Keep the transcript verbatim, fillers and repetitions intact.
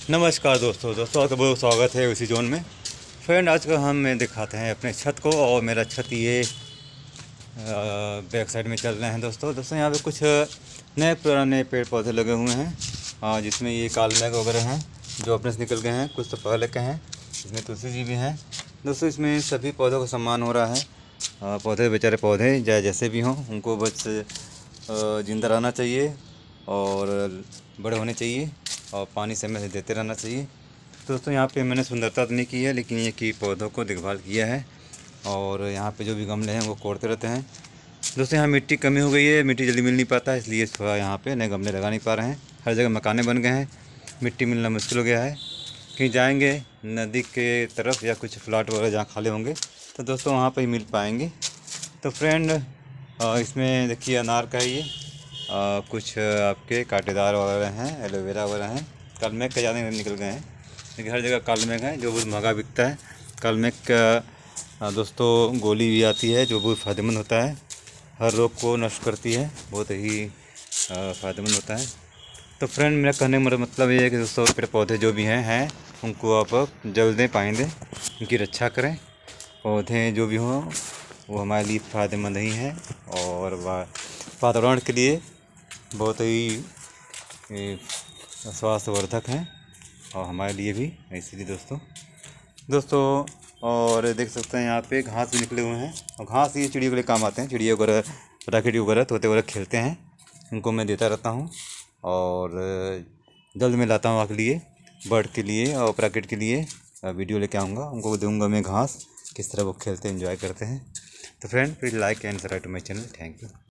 नमस्कार दोस्तों दोस्तों आपका बहुत स्वागत है उसी जोन में। फ्रेंड आज का हम दिखाते हैं अपने छत को, और मेरा छत ये बैक साइड में चल रहे हैं। दोस्तों दोस्तों यहाँ पे कुछ नए पुराने पेड़ पौधे लगे हुए हैं, जिसमें ये कालमेघ वगैरह हैं जो अपने से निकल गए हैं, कुछ तो पहले के हैं। इसमें तुलसी जी भी हैं। दोस्तों इसमें सभी पौधों का सम्मान हो रहा है। पौधे बेचारे पौधे चाहे जैसे भी हों, उनको बस जिंदा रहना चाहिए और बड़े होने चाहिए और पानी समय से देते रहना चाहिए। दोस्तों यहाँ पे मैंने सुंदरता तो नहीं की है, लेकिन ये की पौधों को देखभाल किया है। और यहाँ पे जो भी गमले हैं वो कोड़ते रहते हैं। दोस्तों यहाँ मिट्टी कमी हो गई है, मिट्टी जल्दी मिल नहीं पाता, इसलिए थोड़ा यहाँ पे नए गमले लगा नहीं पा रहे हैं। हर जगह मकाने बन गए हैं, मिट्टी मिलना मुश्किल हो गया है। कहीं जाएंगे नदी के तरफ या कुछ फ्लैट वगैरह जहाँ खाली होंगे तो दोस्तों वहाँ पर ही मिल पाएंगे। तो फ्रेंड इसमें देखिए अनार का ये आ, कुछ आपके कांटेदार वगैरह हैं, एलोवेरा वगैरह हैं। कालमेघ का ज़्यादा निकल गए हैं, लेकिन हर जगह कालमेघ है जो बहुत महंगा बिकता है। कालमेघ का दोस्तों गोली भी आती है जो बहुत फ़ायदेमंद होता है, हर रोग को नष्ट करती है, बहुत ही फ़ायदेमंद होता है। तो फ्रेंड मेरा कहने का मतलब ये है कि दोस्तों पेड़ पौधे जो भी हैं हैं उनको आप जल दें, पानी दें, उनकी रक्षा करें। पौधे जो भी हों वो हमारे लिए फ़ायदेमंद ही हैं और वातावरण के लिए बहुत ही स्वास्थ्यवर्धक हैं और हमारे लिए भी। इसीलिए दोस्तों दोस्तों और देख सकते हैं यहाँ पे घास भी निकले हुए हैं, और घास ये चिड़ियों के लिए काम आते हैं। चिड़िया वगैरह, प्राकृतिक वगैरह, तोते वगैरह खेलते हैं, उनको मैं देता रहता हूँ। और जल्द में लाता हूँ आपके लिए, बर्ड के लिए और प्राकृतिक के लिए वीडियो लेके आऊँगा, उनको दूँगा मैं घास, किस तरह वो खेलते हैं, एंजॉय करते हैं। तो friend please like and subscribe to my channel. Thank you.